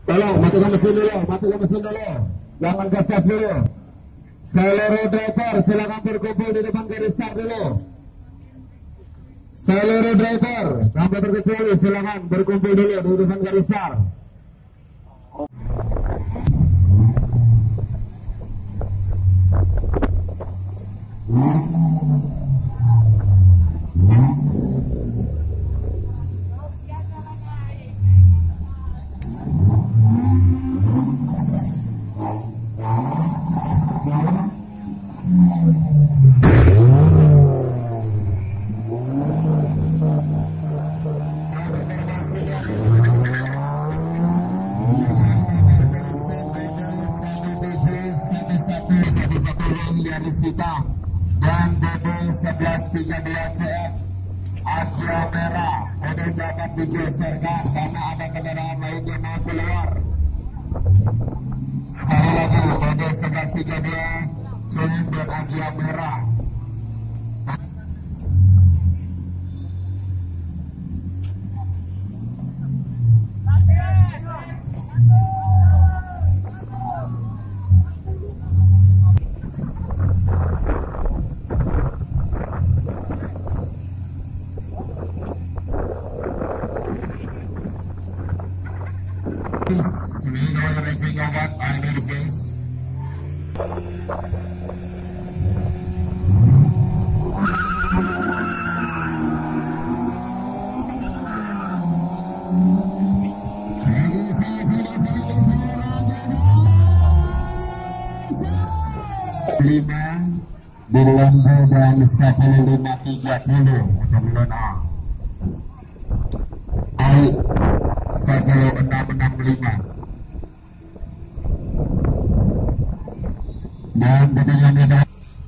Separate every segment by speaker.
Speaker 1: Tolong matikan mesin dulu, matikan mesin dulu. Jangan gas dulu. Seluruh driver silakan berkumpul di depan garis start dulu. Seluruh driver tanpa terkecuali silakan berkumpul dulu di depan garis start. Dan BB 1132 CF Agio merah ini dapat digeserkan karena ada kendaraan lain yang mau keluar. Sekali lagi BB 1132 CF dan Agio merah. We know the racing of what I need face. Lima di lembu dan 1530 untuk Luna. Baik 1665 dan betulnya kita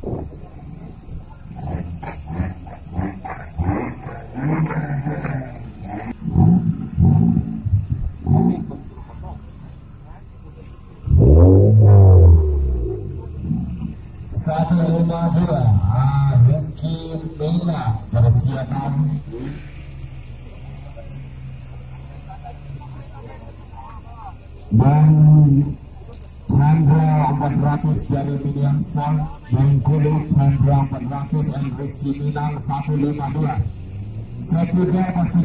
Speaker 1: satu lima dua Rizky Mila persiapan dan Chandra 400 dari Medium Sport Bengkulu Chandra 400 dan Rizky Minang 152 sepertinya pasti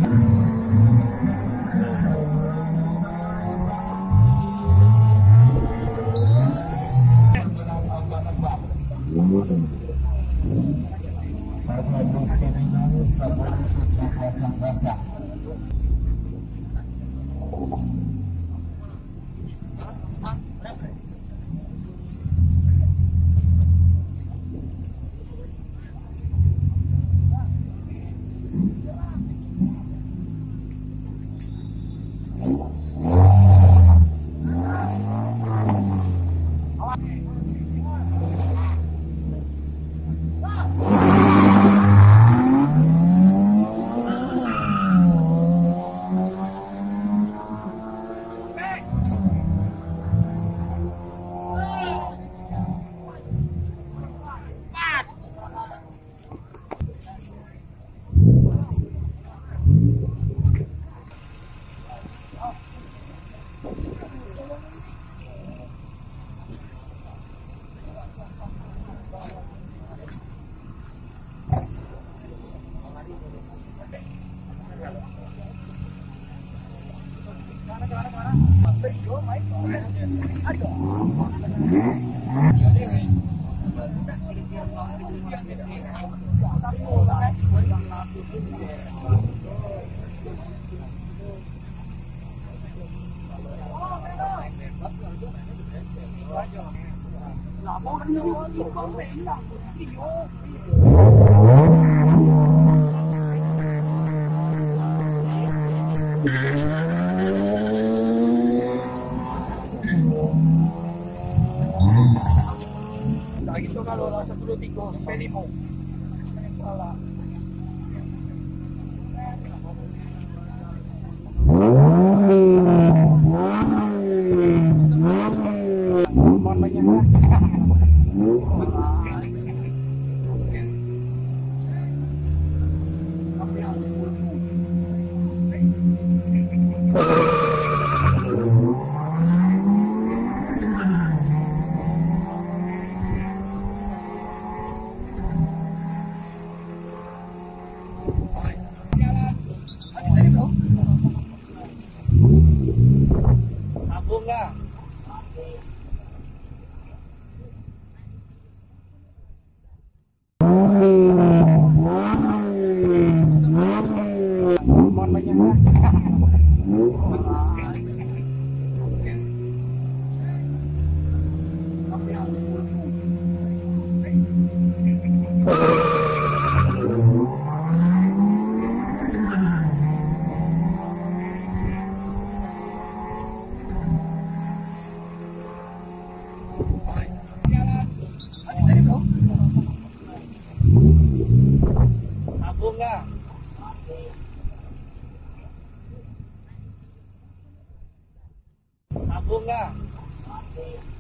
Speaker 2: Gusto kalau sa tulutiko, pwede mo. Wala. bunga.